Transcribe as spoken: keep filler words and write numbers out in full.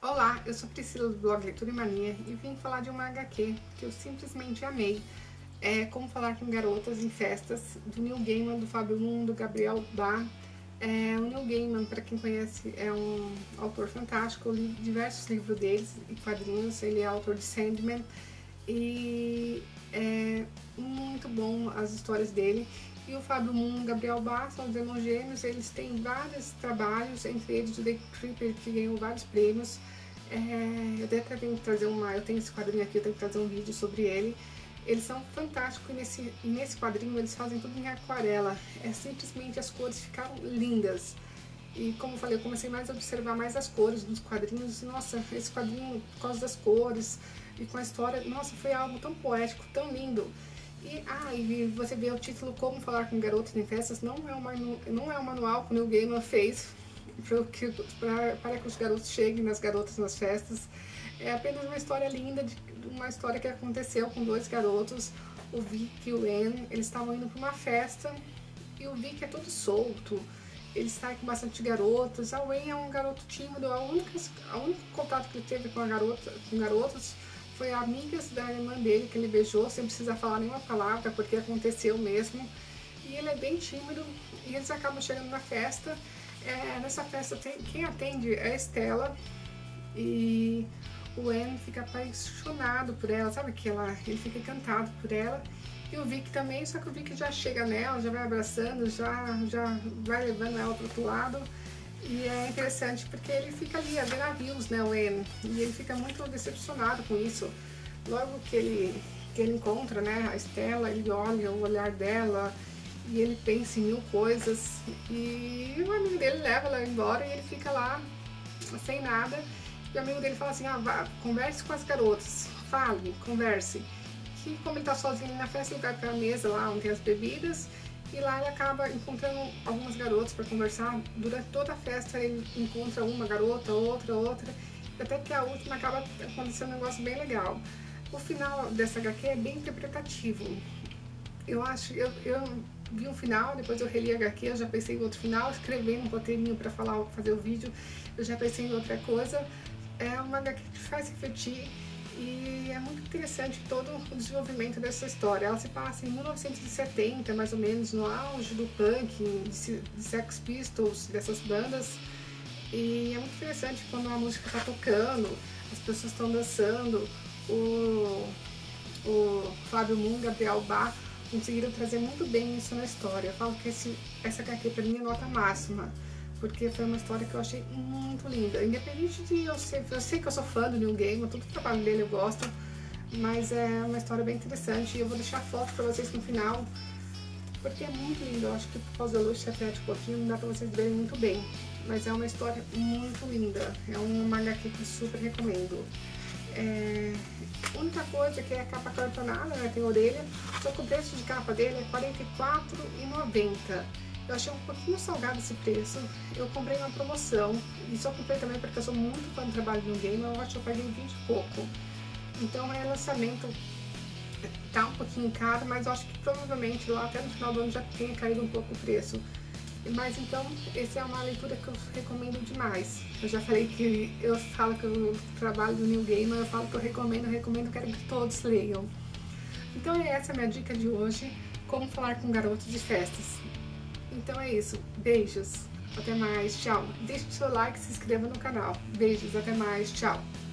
Olá, eu sou Priscila do blog Leitura e Mania e vim falar de uma H Q que eu simplesmente amei. É Como Falar com Garotas em Festas, do Neil Gaiman, do Fábio Moon, do Gabriel Bá. É, o Neil Gaiman, para quem conhece, é um autor fantástico. Eu li diversos livros deles e quadrinhos. Ele é autor de Sandman e é muito bom as histórias dele. E o Fábio Moon e o Gabriel Bá são os irmãos gêmeos. Eles têm vários trabalhos, entre eles o The Creeper, que ganhou vários prêmios. É, eu até tenho que trazer uma, eu tenho esse quadrinho aqui, eu tenho que trazer um vídeo sobre ele. Eles são fantásticos e nesse, nesse quadrinho eles fazem tudo em aquarela. É simplesmente, as cores ficaram lindas. E como eu falei, eu comecei mais a observar mais as cores dos quadrinhos. E, nossa, esse quadrinho, por causa das cores e com a história, nossa, foi algo tão poético, tão lindo. E, ah, e você vê o título Como Falar com Garotos em Festas, não é, uma, não é um manual que o Neil Gaiman fez para que, para que os garotos cheguem nas garotas nas festas. É apenas uma história linda, de, uma história que aconteceu com dois garotos, o Vic e o Anne. Eles estavam indo para uma festa e o Vic é todo solto, ele sai com bastante garotas. A Anne é um garoto tímido, a única, a único contato que ele teve com, a garota, com garotos foi amigas da irmã dele que ele beijou, sem precisar falar nenhuma palavra, porque aconteceu mesmo. E ele é bem tímido e eles acabam chegando na festa. É, nessa festa tem, quem atende é a Estela e o Anne fica apaixonado por ela, sabe que ela, ele fica encantado por ela. E o Vic também, só que o Vic já chega nela, já vai abraçando, já, já vai levando ela para o outro lado. E é interessante porque ele fica ali a ver navios, né, o Anne, e ele fica muito decepcionado com isso. Logo que ele, que ele encontra, né, a Estela, ele olha o olhar dela e ele pensa em mil coisas. E o amigo dele leva ela embora e ele fica lá sem nada. E o amigo dele fala assim, ah, vá, converse com as garotas, fale, converse. E como ele tá sozinho na festa, ele vai pra mesa lá onde tem as bebidas. E lá ele acaba encontrando algumas garotas para conversar. Durante toda a festa ele encontra uma garota, outra, outra. Até que a última acaba acontecendo um negócio bem legal. O final dessa H Q é bem interpretativo. Eu acho, eu, eu vi um final, depois eu reli a H Q, eu já pensei em outro final, escrevi um roteirinho para falar, fazer o vídeo, eu já pensei em outra coisa. É uma H Q que faz refletir. E é muito interessante todo o desenvolvimento dessa história. Ela se passa em mil novecentos e setenta, mais ou menos, no auge do punk, de Sex Pistols, dessas bandas. E é muito interessante quando a música está tocando, as pessoas estão dançando. O, o Fábio Moon e Gabriel Bá conseguiram trazer muito bem isso na história. Eu falo que esse, essa H Q para mim é nota máxima, porque foi uma história que eu achei muito linda. Independente de eu ser, eu sei que eu sou fã do Neil Gaiman, todo o trabalho dele eu gosto, mas é uma história bem interessante e eu vou deixar foto pra vocês no final, porque é muito lindo. Eu acho que por causa da luz se reflete um pouquinho, não dá pra vocês verem muito bem, mas é uma história muito linda. É uma H Q que eu super recomendo. É... A única coisa é que é a capa cartonada, né, tem orelha, só que o preço de capa dele é quarenta e quatro reais e noventa centavos. Eu achei um pouquinho salgado esse preço, eu comprei uma promoção, e só comprei também porque eu sou muito fã do trabalho do game, eu acho que eu paguei vinte e pouco. Então é lançamento, tá um pouquinho caro, mas eu acho que provavelmente lá até no final do ano já tenha caído um pouco o preço. Mas então, essa é uma leitura que eu recomendo demais. Eu já falei que eu falo que o trabalho do Neil Gaiman, eu falo que eu recomendo, eu recomendo, quero que todos leiam. Então essa é a minha dica de hoje, Como Falar com Garotos de Festas. Então é isso, beijos, até mais, tchau. Deixe o seu like e se inscreva no canal. Beijos, até mais, tchau.